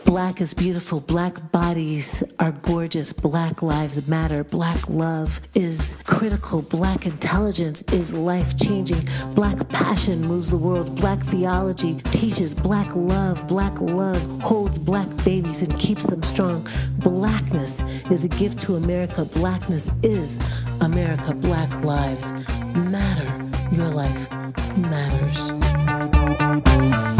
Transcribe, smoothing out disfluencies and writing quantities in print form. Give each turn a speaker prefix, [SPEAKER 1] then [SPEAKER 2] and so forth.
[SPEAKER 1] Black is beautiful. Black bodies are gorgeous. Black lives matter. Black love is critical. Black intelligence is life-changing. Black passion moves the world. Black theology teaches black love. Black love holds black babies and keeps them strong. Blackness is a gift to America. Blackness is America. Black lives matter. Your life matters.